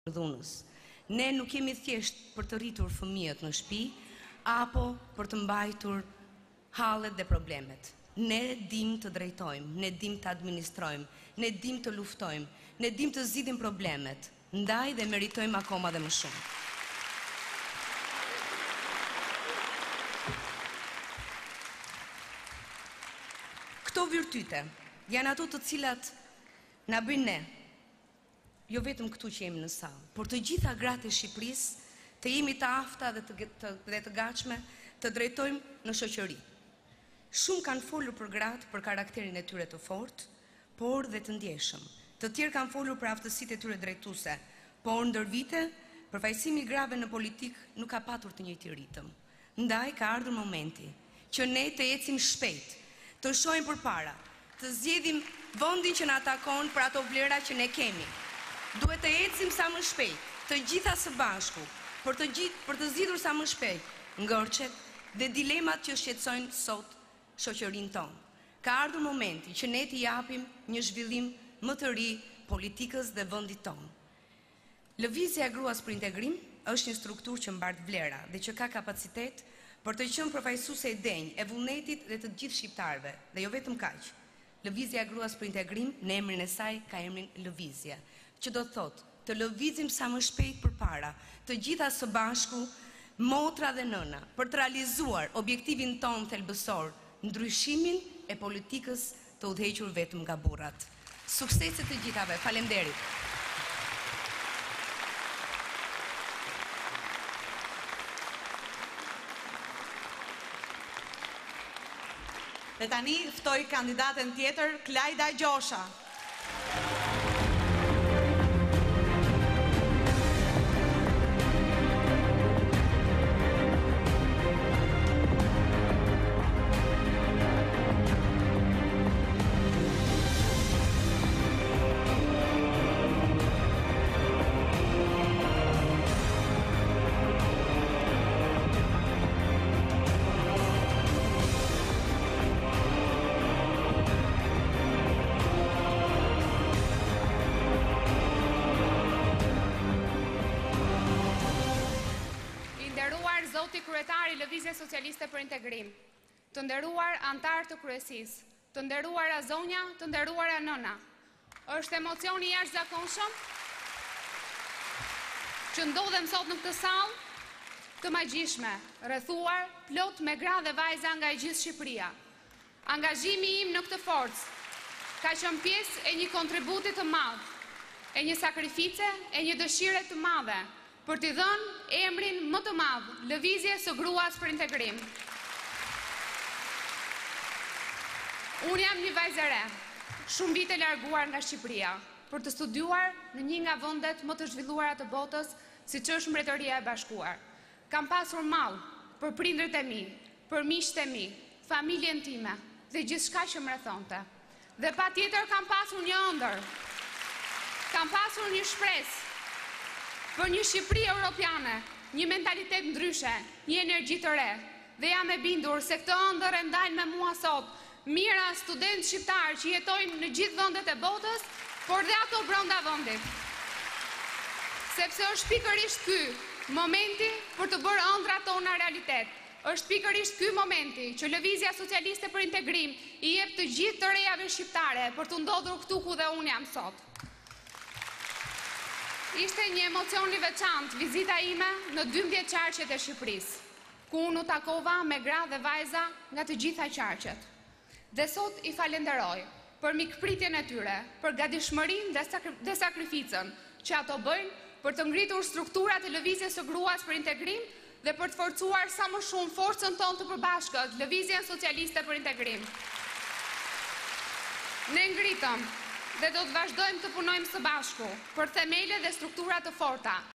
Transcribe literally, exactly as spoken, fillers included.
dhunës. Ne nuk jemi thjesht për të rritur fëmijët në shtëpi apo për të mbajtur hallet dhe problemet. Ne dim të drejtojmë, ne dim të administrojmë, ne dim të luftojmë, ne dim të zgjidhim problemet, ndaj dhe meritojmë akoma dhe më shumë. Këto virtyte janë ato të cilat na bëjnë ne, jo vetëm këtu që jemi në sallë, por të gjitha gratë e Shqipërisë të jemi të afta dhe të, të, dhe të gatshme të drejtojmë në shoqëri. Shumë kanë folur për gratë për karakterin e tyre të fortë, por dhe të ndjeshëm. Të tjerë kanë folur për aftësitë e tyre drejtuese, por ndër vite, përfaqësimi i grave në politikë nuk ka patur të njëjtin ritëm. Ndaj ka ardhur momenti që ne të ecim shpejt, të shohim përpara, të zgjedhim vendin që na takon për ato vlera që ne kemi. Duhet të ecim sa më shpejt, të gjitha së bashku, për të gjithë, për të zgjidhur sa më shpejt ngërçet dhe dilemat që shqetësojnë sot shoqërinë tonë. Ka ardhur momenti që ne t'i japim një zhvillim më të ri politikës dhe vendit tonë. Lëvizja e gruas për integrim është një strukturë që mbart vlera dhe që ka kapacitet për të qenë përfaqësuese e denjë e vullnetit dhe të gjithë shqiptarëve, dhe jo vetëm kaq. Lëvizja e gruas për integrim në emrin e saj ka emrin lëvizje, që do të thotë të lëvizim sa më shpejt përpara, të gjitha së bashku, motra dhe nëna, për të realizuar objektivin tonë thelbësor, ndryshimin e politikës të udhëhequr vetëm nga burrat. Suksese të gjithave. Faleminderit. Dhe tani ftoj kandidatën tjetër, Klajda Gjosha. Zoti kryetari i Lëvizjes Socialiste për Integrim, të nderuar antar të kryesisë, të nderuara zonja, të nderuara nëna, është emocion i jashtëzakonshëm që ndodhem sot në këtë sallë të magjishme, rrethuar plot me gra dhe vajza nga e gjithë Shqipëria. Angazhimi im në këtë forcë ka qenë pjesë e një kontributi të madh, e një sakrifice, e një dëshire të madhe për t'i dhënë emrin më të madh Lëvizjes së gruas për integrim. Unë jam një vajzë e re, shumë vite larguar nga Shqipëria, për të studiuar në një nga vendet më të zhvilluara të botës, siç është Mbretëria e Bashkuar. Kam pasur mall për prindërit e mi, për miqtë e mi, familjen time dhe gjithçka që më rrethonte. Dhe patjetër kam pasur një ëndër. Kam pasur një shpresë për një Shqipëri europiane, një mentalitet ndryshe, një energji të re. Dhe jam e bindur se këtë ëndër e ndajnë me mua sot mijëra studentë shqiptarë që jetojnë në gjithë vendet e botës, por dhe ato brenda vendit. Sepse është pikërisht ky momenti për të bërë ëndrat tona realitet. Është pikërisht ky momenti që Lëvizja Socialiste për Integrim i jep të gjithë të rejave shqiptare për të ndodhur këtu ku dhe unë jam sot. Ishte një emocion i veçantë vizita ime në dymbëdhjetë qarqet e Shqipërisë, ku unë u takova me gra dhe vajza nga të gjitha qarqet. Dhe sot i falenderoj për mikpritjen e tyre, për gatishmërinë dhe, sakri dhe sakrificën që ato bëjnë për të ngritur strukturat e Lëvizjes së gruas për integrim dhe për të forcuar sa më shumë forcën tonë të përbashkët, Lëvizjen Socialiste për Integrim. Ne ngritëm dhe do të vazhdojmë të punojmë së bashku për themele dhe struktura të forta.